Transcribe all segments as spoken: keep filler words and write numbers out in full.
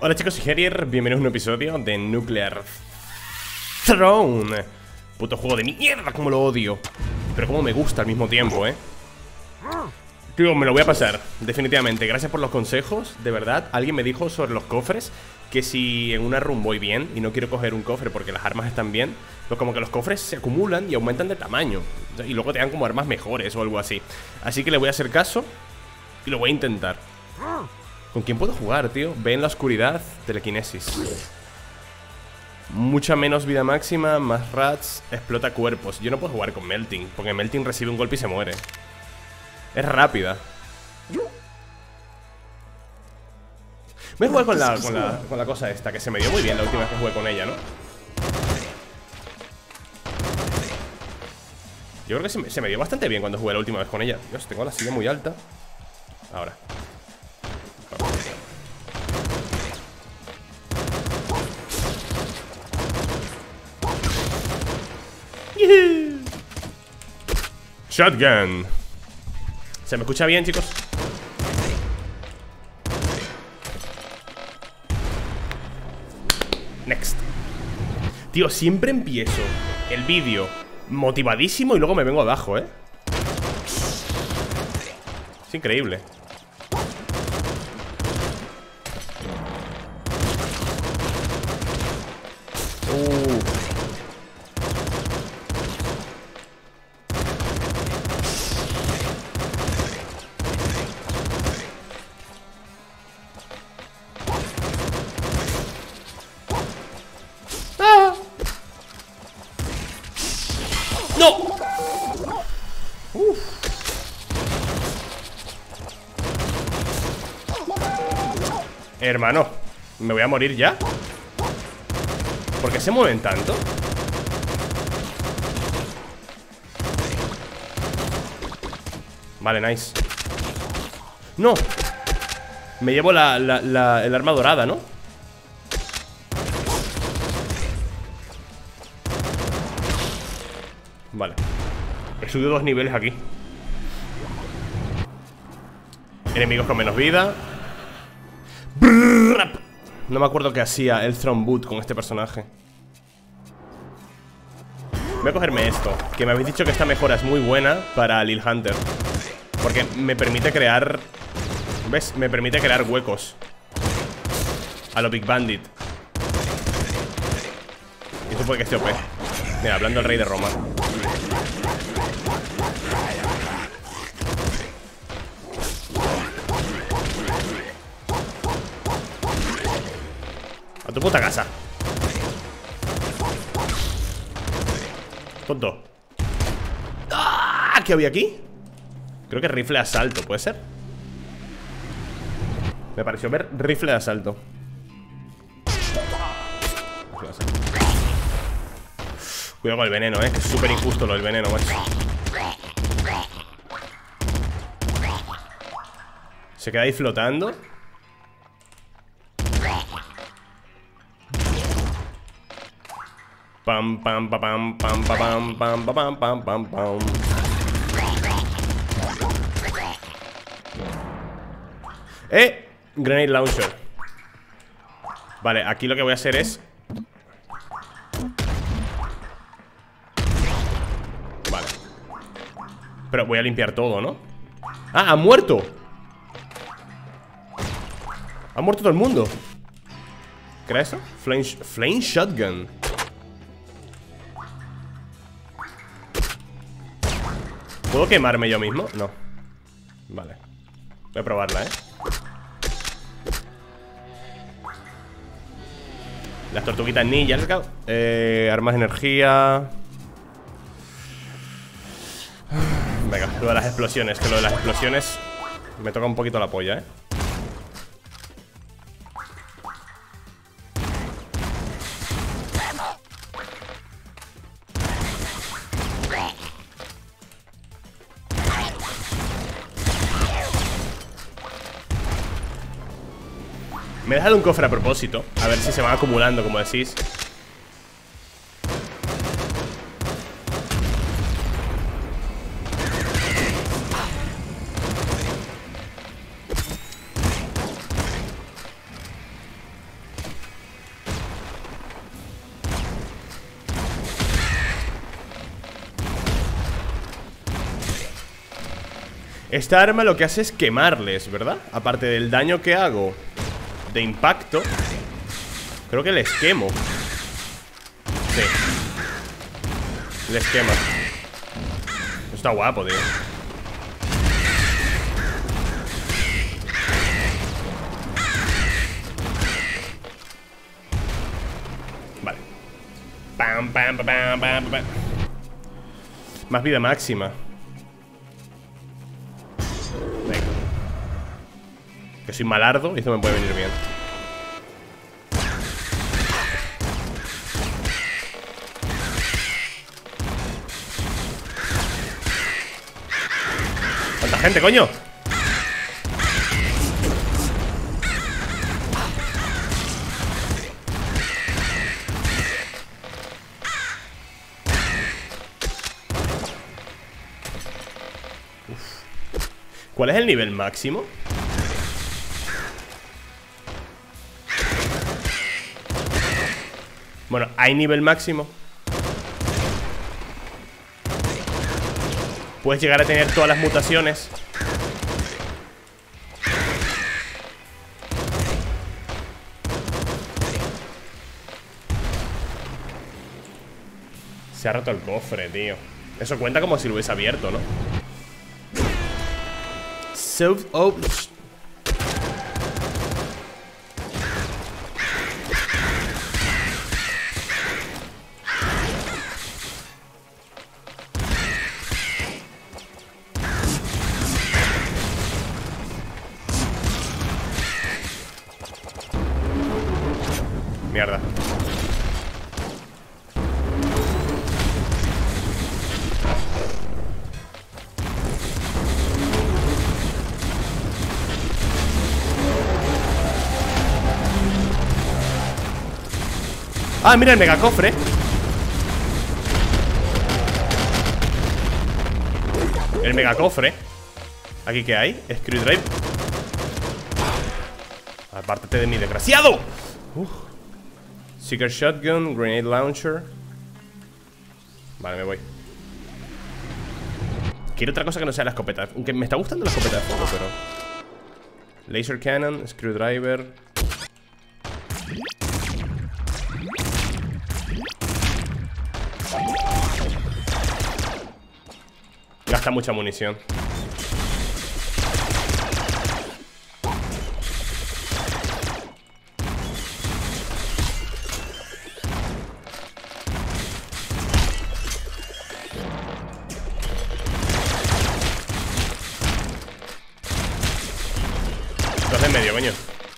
Hola chicos, soy Herier, bienvenidos a un episodio de Nuclear Throne. Puto juego de mierda, como lo odio. Pero como me gusta al mismo tiempo, eh. Tío, me lo voy a pasar, definitivamente. Gracias por los consejos, de verdad. Alguien me dijo sobre los cofres que si en una run voy bien y no quiero coger un cofre porque las armas están bien, pues como que los cofres se acumulan y aumentan de tamaño y luego te dan como armas mejores o algo así. Así que le voy a hacer caso y lo voy a intentar. ¿Con quién puedo jugar, tío? Ve en la oscuridad, telequinesis. Mucha menos vida máxima, más rats, explota cuerpos. Yo no puedo jugar con Melting, porque Melting recibe un golpe y se muere. Es rápida. Voy a jugar con la, con la, con la cosa esta, que se me dio muy bien la última vez que jugué con ella, ¿no? Yo creo que se me, se me dio bastante bien cuando jugué la última vez con ella. Dios, tengo la silla muy alta. Ahora. Shotgun. ¿Se me escucha bien, chicos? Next. Tío, siempre empiezo el vídeo motivadísimo y luego me vengo abajo, ¿eh? Es increíble. Uh. ¡Ah! ¡No! Uf. Hermano, ¿me voy a morir ya? ¿Por qué se mueven tanto? Vale, nice. ¡No! Me llevo la, la, la, el arma dorada, ¿no? Vale. He subido dos niveles aquí. Enemigos con menos vida. Brrrr. No me acuerdo qué hacía el Throne Boot con este personaje. Voy a cogerme esto, que me habéis dicho que esta mejora es muy buena para Lil Hunter, porque me permite crear... ¿Ves? Me permite crear huecos a lo Big Bandit. Y esto puede que esté O P. Mira, hablando del rey de Roma. A tu puta casa. Tonto. ¡Ah! ¿Qué había aquí? Creo que rifle de asalto, ¿puede ser? Me pareció ver rifle de asalto. Cuidado con el veneno, eh, que es súper injusto lo del veneno, macho. Se queda ahí flotando. Pam, pam, pam, pam, pam, pam, pam, pam, pam, pam, pam. ¡Eh! Grenade launcher. Vale, aquí lo que voy a hacer es... Vale. Pero voy a limpiar todo, ¿no? ¡Ah! ¡Ha muerto! ¡Ha muerto todo el mundo! ¿Qué era eso? Flame, flame shotgun. ¿Puedo quemarme yo mismo? No. Vale. Voy a probarla, ¿eh? Las tortuguitas ninja. eh, Armas de energía. Venga, lo de las explosiones. Que lo de las explosiones me toca un poquito la polla, ¿eh? Me he dejado un cofre a propósito. A ver si se van acumulando, como decís. Esta arma lo que hace es quemarles, ¿verdad? Aparte del daño que hago de impacto, creo que les quemo. Sí. Les quema. Está guapo, tío. Vale. Pam, pam, pam, pam, pam, pam. Más vida máxima. Venga. Que soy malardo y esto me puede venir bien. ¿Cuánta gente, coño? Uf. ¿Cuál es el nivel máximo? Bueno, ¿hay nivel máximo? Puedes llegar a tener todas las mutaciones. Se ha roto el cofre, tío. Eso cuenta como si lo hubiese abierto, ¿no? So, oh, mierda. Ah, mira el megacofre. El megacofre. ¿Aquí qué hay? Screwdriver. Apártate de mí, desgraciado. Uf. Secret Shotgun, Grenade Launcher. Vale, me voy. Quiero otra cosa que no sea la escopeta. Aunque me está gustando la escopeta de fuego, pero... Laser Cannon, Screwdriver. Gasta mucha munición. Dos de medio, coño.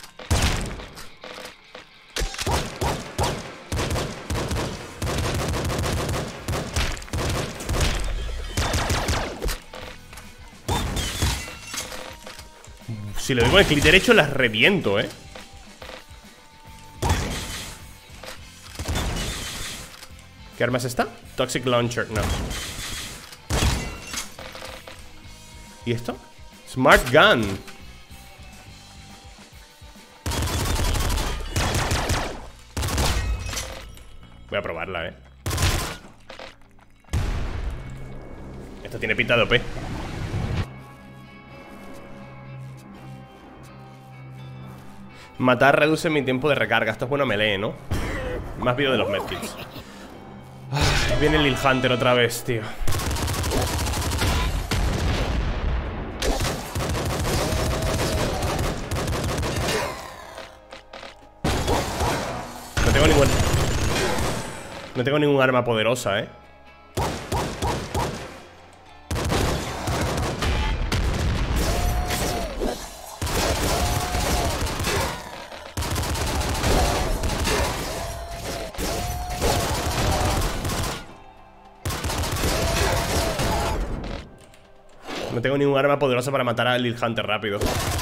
Si le doy con el clic derecho las reviento, eh. ¿Qué arma es esta? Toxic Launcher, no. ¿Y esto? Smart Gun. Voy a probarla, eh. Esto tiene pinta de O P. Matar reduce mi tiempo de recarga. Esto es bueno melee, ¿no? Más video de los medkits. Ay, viene el Lil Hunter otra vez, tío. No tengo ningún... No tengo ningún arma poderosa, ¿eh? No tengo ningún arma poderosa para matar a Lil Hunter rápido.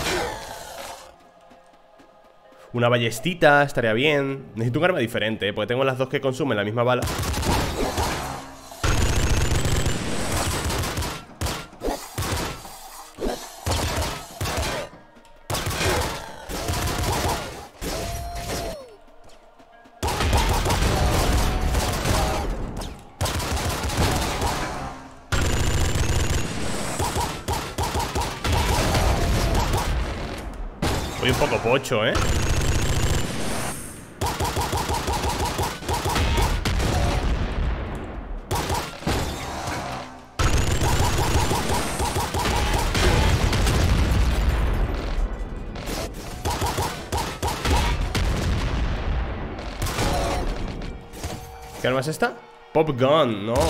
Una ballestita estaría bien. Necesito un arma diferente, ¿eh? Porque tengo las dos que consumen la misma bala. Voy un poco pocho, ¿eh? ¿Qué arma es esta? Pop Gun, no.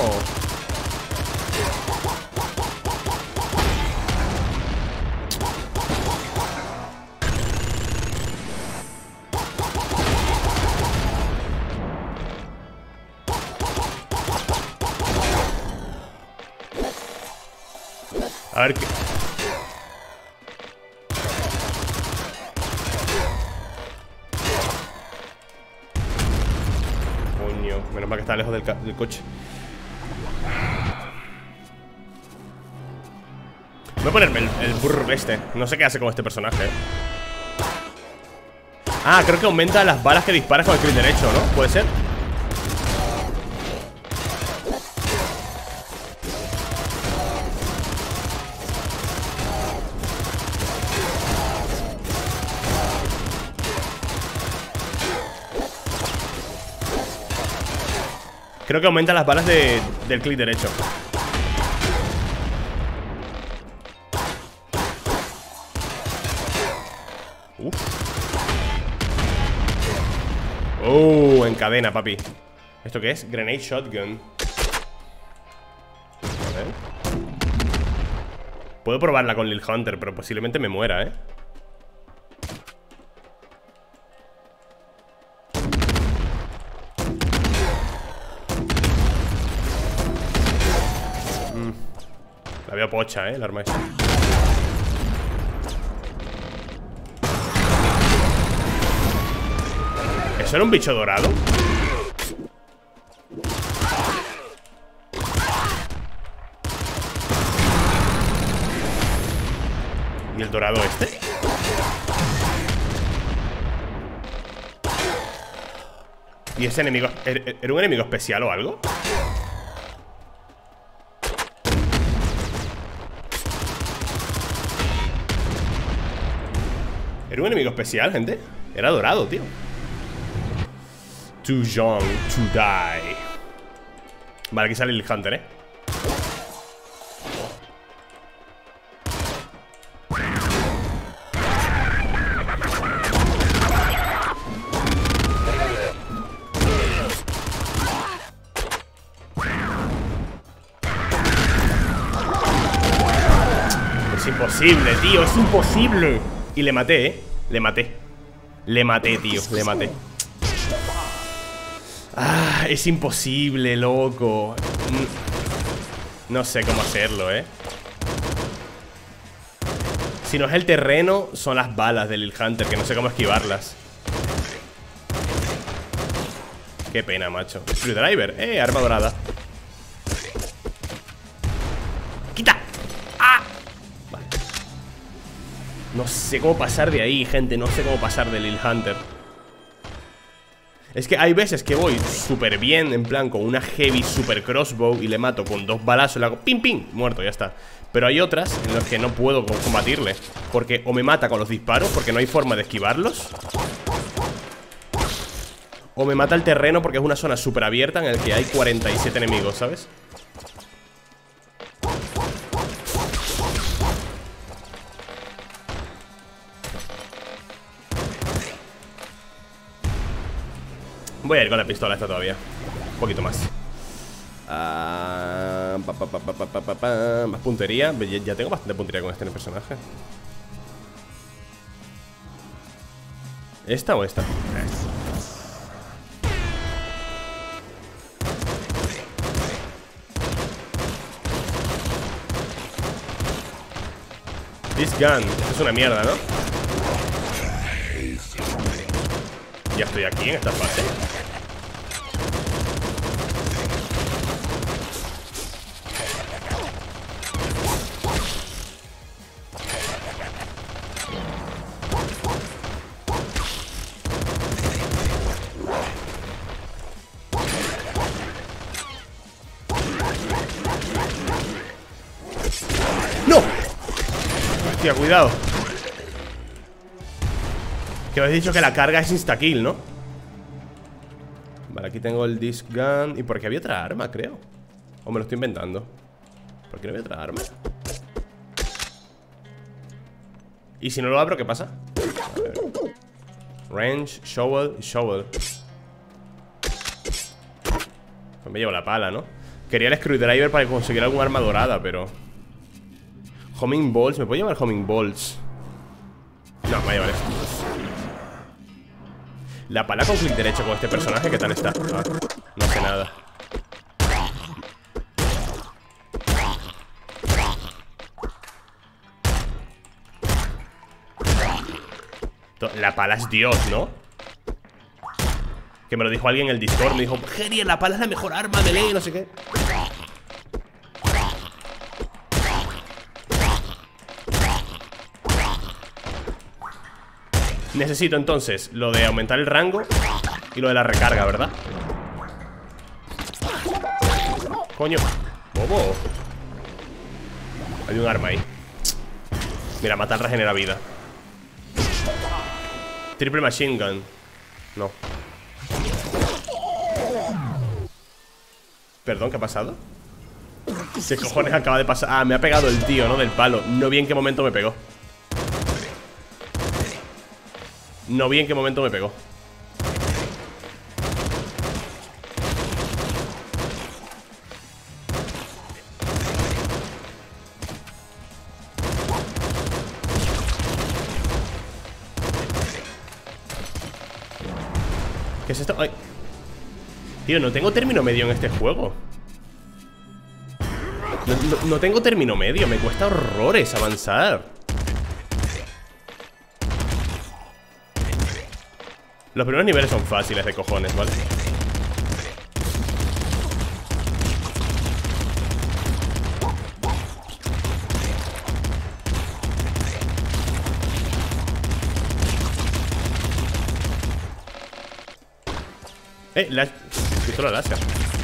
A ver qué... Coño, menos mal que está lejos del, del coche. Voy a ponerme el, el burro este. No sé qué hace con este personaje. Ah, creo que aumenta las balas que disparas con el clic derecho, ¿no? ¿Puede ser? Creo que aumenta las balas de, del clic derecho. Uf. Oh, en cadena, papi. ¿Esto qué es? Grenade Shotgun. A ver. Puedo probarla con Lil Hunter, pero posiblemente me muera, ¿eh? La veo pocha, eh, el arma esa. ¿Eso era un bicho dorado? ¿Y el dorado este? ¿Y ese enemigo? ¿Era un enemigo especial o algo? ¿Era un enemigo especial, gente? Era dorado, tío. Too young to die. Vale, aquí sale el Hunter, eh. Es imposible, tío, es imposible. Y le maté, eh. Le maté. Le maté, tío, le maté. Ah, es imposible, loco. No sé cómo hacerlo, eh. Si no es el terreno, son las balas de Lil Hunter, que no sé cómo esquivarlas. Qué pena, macho. Screwdriver, eh, arma dorada. ¡Quita! ¡Ah! Vale. No sé cómo pasar de ahí, gente. No sé cómo pasar de Lil Hunter. Es que hay veces que voy súper bien, en plan, con una heavy super crossbow y le mato con dos balazos, le hago pim pim, muerto, ya está. Pero hay otras en las que no puedo combatirle, porque o me mata con los disparos, porque no hay forma de esquivarlos, o me mata el terreno porque es una zona súper abierta en la que hay cuarenta y siete enemigos, ¿sabes? Voy a ir con la pistola esta todavía. Un poquito más. Ah, pa, pa, pa, pa, pa, pa, pa. Más puntería. Ya tengo bastante puntería con este personaje. ¿Esta o esta? Esta. This gun. Esto es una mierda, ¿no? Ya estoy aquí en esta fase. ¡No! Hostia, cuidado. Que habéis dicho que la carga es insta-kill, ¿no? Vale, aquí tengo el disc gun. ¿Y por qué había otra arma, creo? ¿O me lo estoy inventando? ¿Por qué no había otra arma? ¿Y si no lo abro, qué pasa? A ver. Range, shovel y shovel. Pues me llevo la pala, ¿no? Quería el screwdriver para conseguir algún arma dorada, pero... Homing balls, ¿me puedo llevar homing balls? No, me voy a llevar esto. La pala con clic derecho con este personaje, ¿qué tal está? Ah, no sé nada. La pala es Dios, ¿no? Que me lo dijo alguien en el Discord. Me dijo, Geri, la pala es la mejor arma de ley, no sé qué. Necesito entonces lo de aumentar el rango y lo de la recarga, ¿verdad? Coño, bobo. Hay un arma ahí. Mira, matar regenera vida. Triple machine gun. No. Perdón, ¿qué ha pasado? ¿Qué cojones acaba de pasar? Ah, me ha pegado el tío, ¿no? Del palo. No vi en qué momento me pegó. No vi en qué momento me pegó. ¿Qué es esto? Ay. Tío, no tengo término medio en este juego. No, no, no tengo término medio. Me cuesta horrores avanzar. Los primeros niveles son fáciles de cojones, ¿vale? Eh, la pistola láser.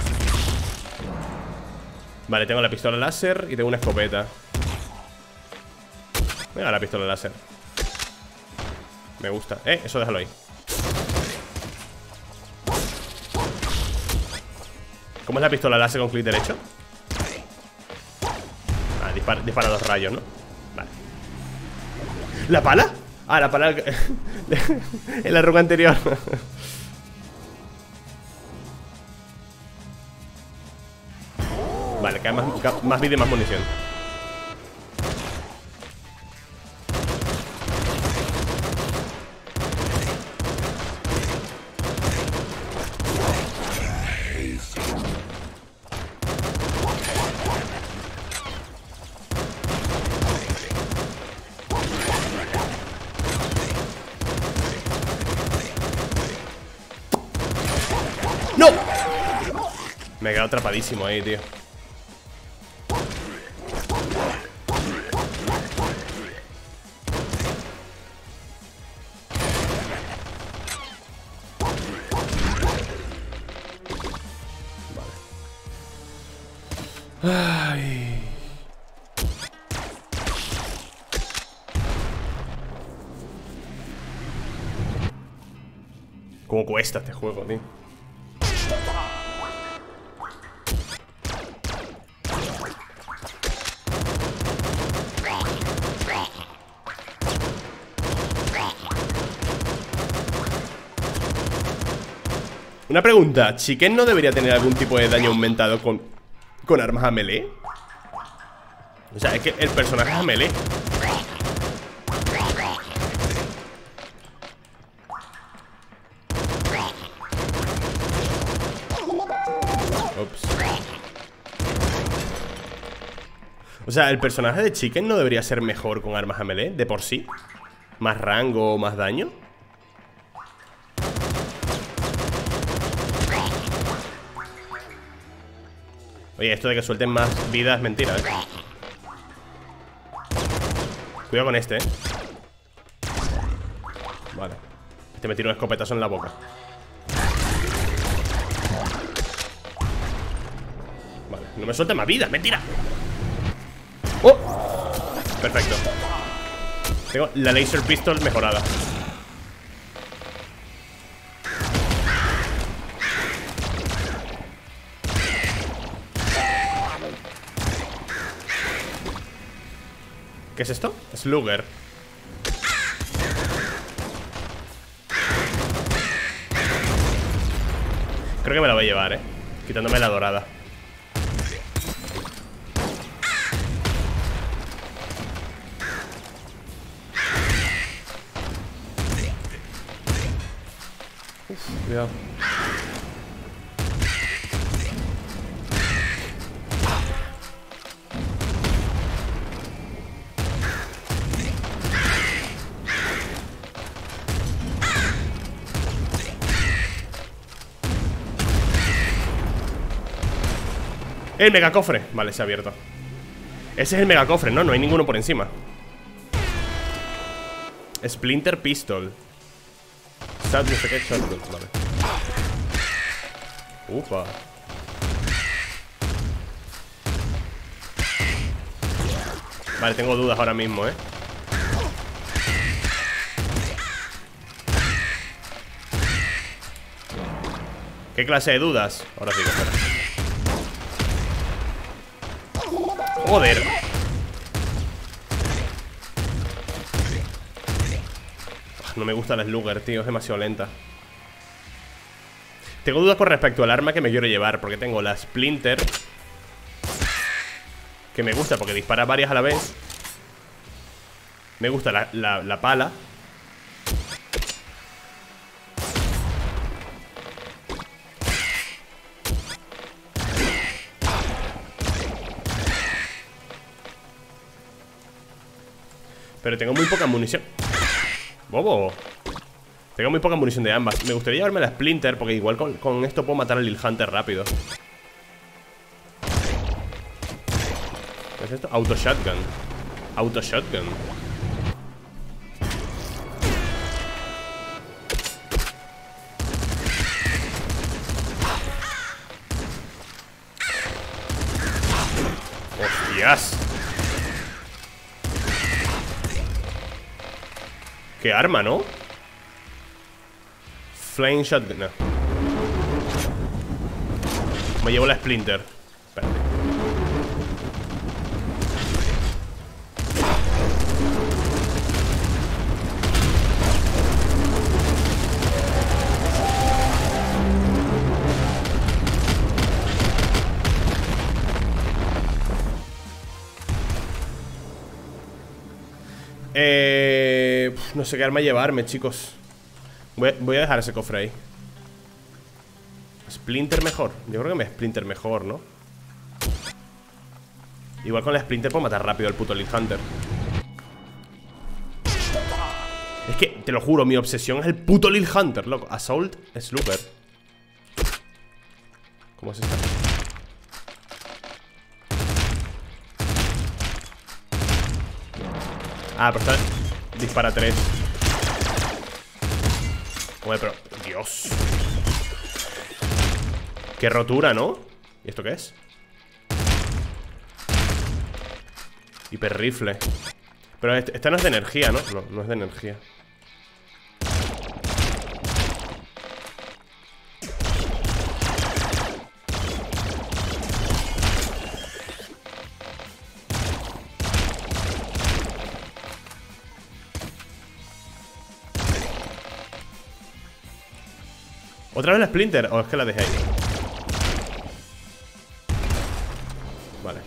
Vale, tengo la pistola láser y tengo una escopeta. Venga, la pistola láser. Me gusta. Eh, eso déjalo ahí. ¿Cómo es la pistola láser con clic derecho? Ah, dispara, dispara los rayos, ¿no? Vale. ¿La pala? Ah, la pala en la roca anterior. Vale, cae más, más vida y más munición. ¡No! Me he quedado atrapadísimo ahí, tío. Ay. ¿Cómo cuesta este juego, tío? Una pregunta, ¿Chicken no debería tener algún tipo de daño aumentado con, con armas a melee? O sea, es que el personaje es a melee. Ups. O sea, el personaje de Chicken no debería ser mejor con armas a melee, de por sí. Más rango o más daño. Oye, esto de que suelten más vida es mentira, ¿eh? Cuidado con este, ¿eh? Vale. Este me tira un escopetazo en la boca. Vale, no me suelte más vida, mentira. ¡Oh! Perfecto. Tengo la laser pistol mejorada. ¿Qué es esto? Slugger. Creo que me la voy a llevar, eh. Quitándome la dorada. Uf, cuidado. El megacofre. Vale, se ha abierto. Ese es el megacofre, ¿no? No hay ninguno por encima. Splinter Pistol. Shot, no sé qué, shotgun, vale. Upa. Vale, tengo dudas ahora mismo, ¿eh? ¿Qué clase de dudas? Ahora sí que espera. Joder. No me gusta la Slugger, tío, es demasiado lenta. Tengo dudas con respecto al arma que me quiero llevar, porque tengo la Splinter, que me gusta porque dispara varias a la vez. Me gusta la, la, la pala. Pero tengo muy poca munición. Bobo. Tengo muy poca munición de ambas. Me gustaría llevarme la Splinter, porque igual con, con esto puedo matar al Lil Hunter rápido. ¿Qué es esto? Auto Shotgun. Auto Shotgun. ¡Hostias! ¿Qué arma, no? Flame Shotgun, no. Me llevo la Splinter. Espérate. Eh, no sé qué arma llevarme, chicos. Voy a, voy a dejar ese cofre ahí. Splinter mejor. Yo creo que me Splinter mejor, ¿no? Igual con la Splinter puedo matar rápido al puto Lil Hunter. Es que, te lo juro, mi obsesión es el puto Lil Hunter, loco. Assault Slugger. ¿Cómo es esta? Ah, pero está... Dispara tres. Joder, pero... Dios. Qué rotura, ¿no? ¿Y esto qué es? Hiperrifle. Pero este, esta no es de energía, ¿no? No, no es de energía. ¿Otra vez la Splinter? ¿O es que la dejé ahí? Vale.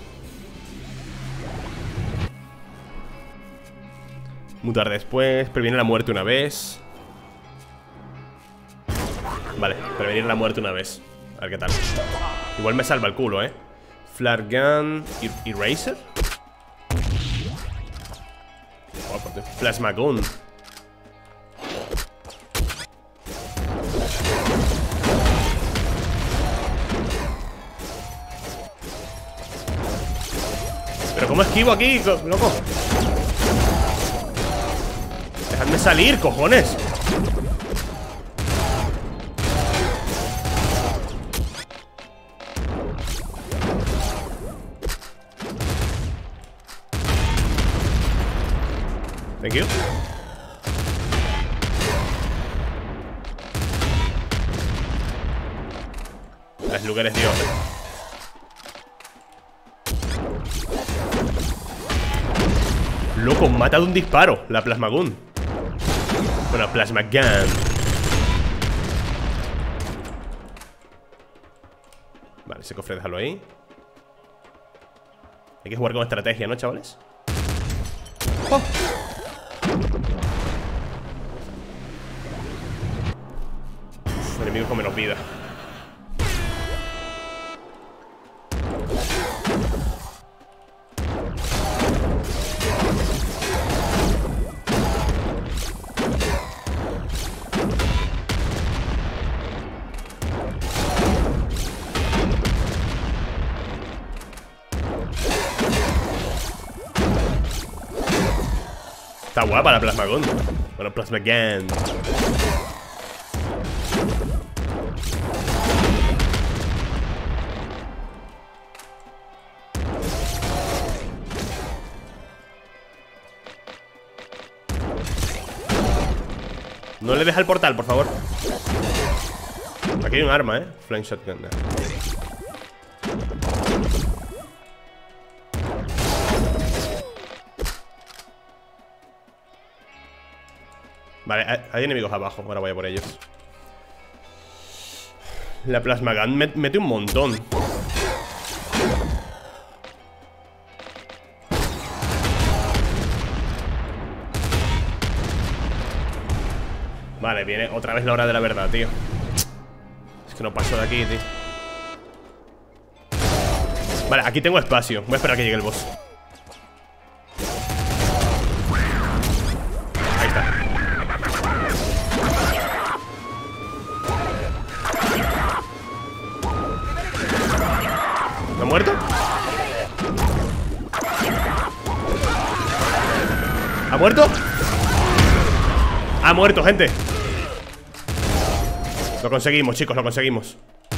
Mutar después. Previene la muerte una vez. Vale, prevenir la muerte una vez. A ver qué tal. Igual me salva el culo, eh. Flare Gun. Eraser. Oh, Plasma Gun. ¿Pero cómo esquivo aquí, loco? Dejadme salir, cojones. Thank you. Las lugares, tío. Loco, mata de un disparo la Plasma Gun. Bueno, Plasma Gun. Vale, ese cofre déjalo ahí. Hay que jugar con estrategia, ¿no, chavales? ¡Oh! Uf, enemigos con menos vida. Está guapa la Plasma Gun. Bueno, Plasma Gun. No le deja el portal, por favor. Aquí hay un arma, eh. Flame Shotgun. Vale, hay enemigos abajo. Ahora voy a por ellos. La Plasma Gun me mete un montón. Vale, viene otra vez la hora de la verdad, tío. Es que no paso de aquí, tío. Vale, aquí tengo espacio. Voy a esperar a que llegue el boss. Ahí está. ¿No ha muerto? ¿Ha muerto? Ha muerto, gente. Lo conseguimos, chicos, lo conseguimos.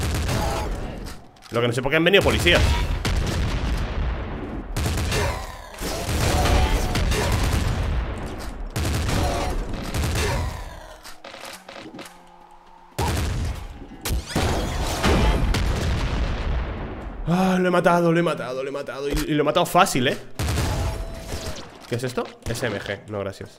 Lo que no sé por qué han venido policías. Ah, lo he matado, lo he matado, lo he matado. Y, y lo he matado fácil, ¿eh? ¿Qué es esto? S M G, no, gracias.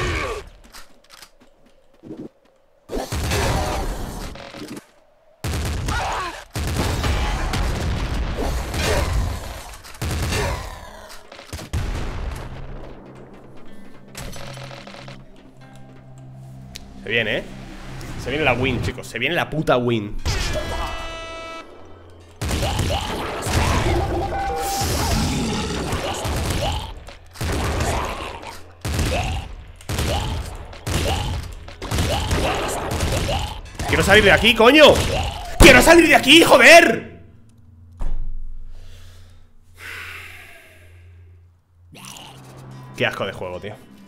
Se viene, ¿eh? Se viene la win, chicos. Se viene la puta win. ¡Quiero salir de aquí, coño! ¡Quiero salir de aquí, joder! Qué asco de juego, tío.